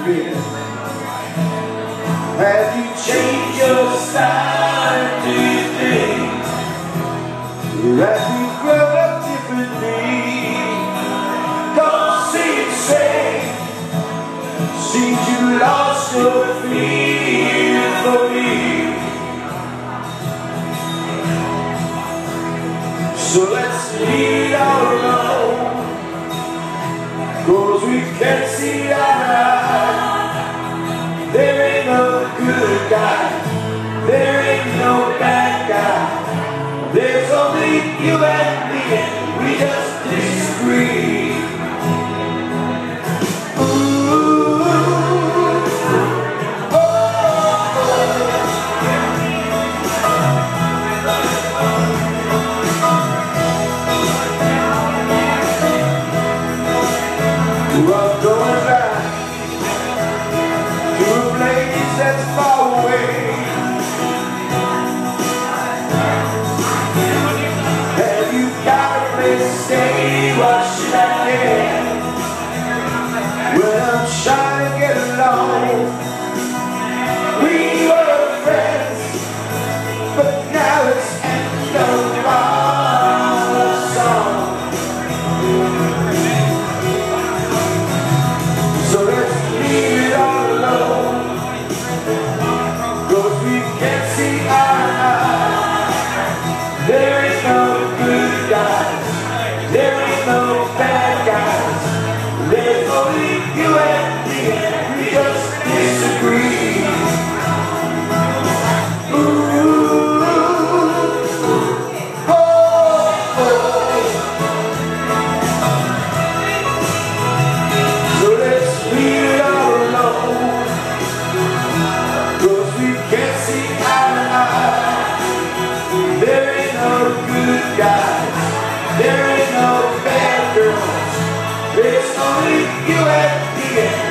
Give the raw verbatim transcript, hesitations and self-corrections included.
been? Have you changed your style, do you think? Have you grown up differently? Don't seem the same. Seems you lost your fear for me. So let's leave it all alone, 'cause we can't see eye to eye. There ain't no good guy, there ain't no bad guy. There's only you and me, and we just disagree. I'm going back to a place that's far away. Have you got a place to stay? What should I get? Well, I'm trying to get along. We were friends, but now it's end of our song. So let's leave it all alone, 'cause we can't see eye to eye. There ain't no good guys, there ain't no bad guys. There's only you and me, and we just disagree. Ooh, oh, oh. So let's leave it all alone, 'cause we can't see eye to eye. There ain't no good guys, there ain't no bad girls. There's only you and me.